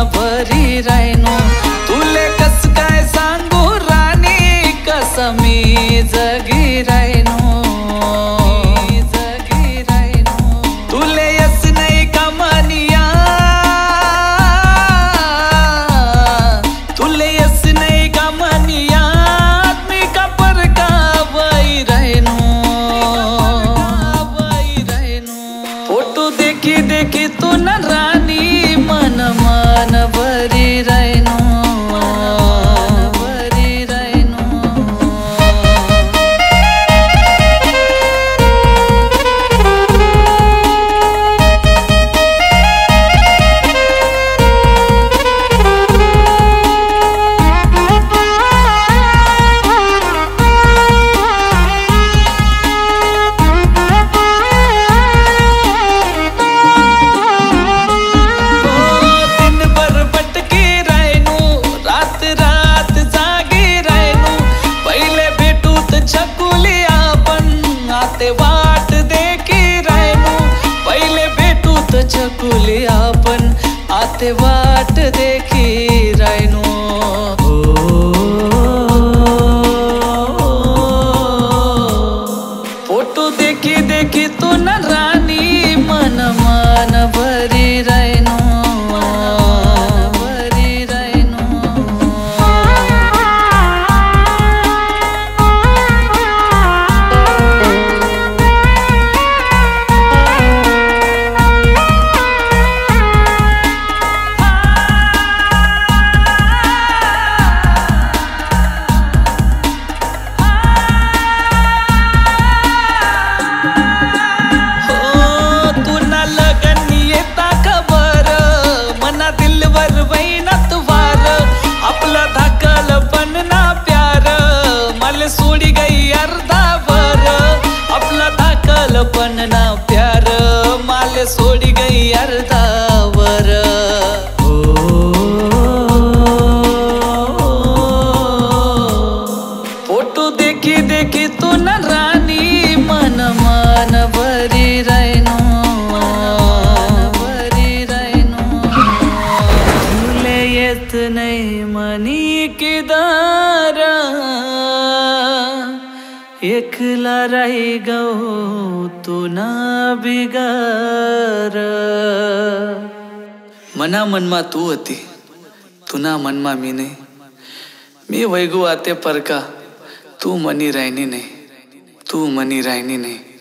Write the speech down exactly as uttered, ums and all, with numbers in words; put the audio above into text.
भरी रायनो तुले कस काय सांगू राणी कसमी जगी रायनो जगी रायनो तुले यस नाही का मनिया तुले यस नाही का मनिया मी का पर का वही रायनो वही रायनो फोटो देखी देखी तू न रानी मन मन भरी रायनो भरी रायनो वाट देखी रायनो पहिले भेटू तर छकुली आपण आते वाट देखी रायनो फोटो देखी देखी तू न राणी मन मन भरी रायनो भरी रायनो सोडी गई अर्धा वर आपला धाकल पण ना प्यार माल सोडी गई अर्धा वर फोटो देखी देखी तू न राणी मन मन भरी रायनो भरी रायनो तुले येत नाही मनी किदार एकला राही गो तू ना बिगार मना मनमा तू होती तुना मनमा मी नाही मी वैगू आते परका तू मनी रायनी नाही तू मनी रायनी नाही।